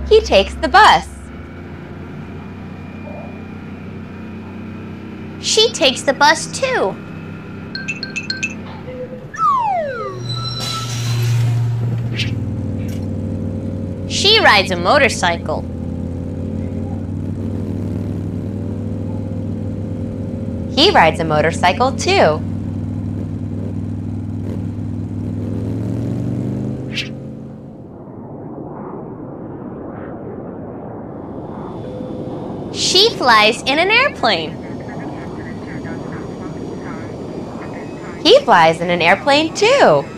He takes the bus. She takes the bus too. She rides a motorcycle. He rides a motorcycle too. She flies in an airplane. He flies in an airplane too.